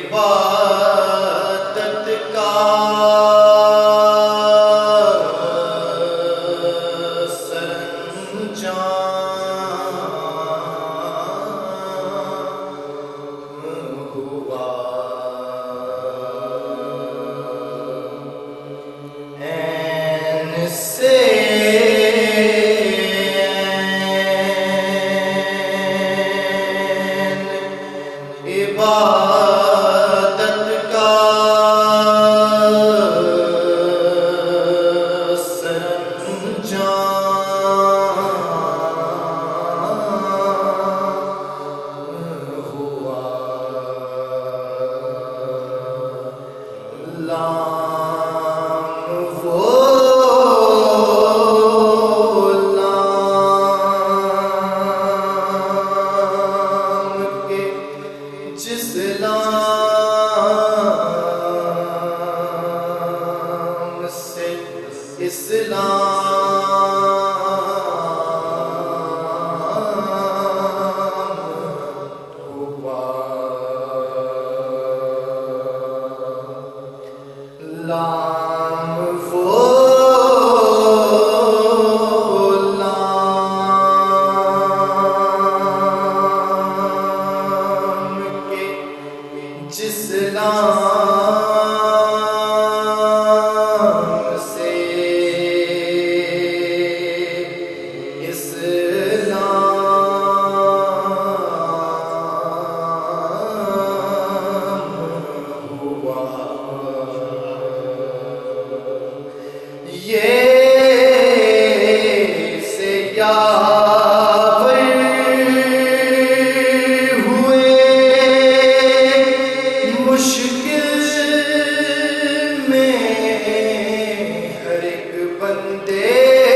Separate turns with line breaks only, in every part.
عبادت کا سرانجام ہوا عین سے عبادت کا سرانجام ہوا لام وہ لام کے جس لام سے اسلام ہوا لام وہ لام کے جس لام سے اسلام ہوا یہ سیاور ہوئے مشکل میں ہر ایک بندے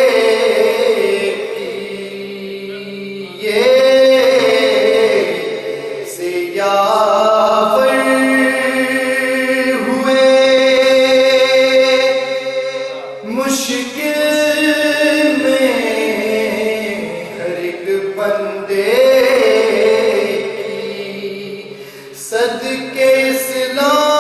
کی یہ سیاور ہوئے مشکل میں ہر ایک بندے کی صدقے اسلام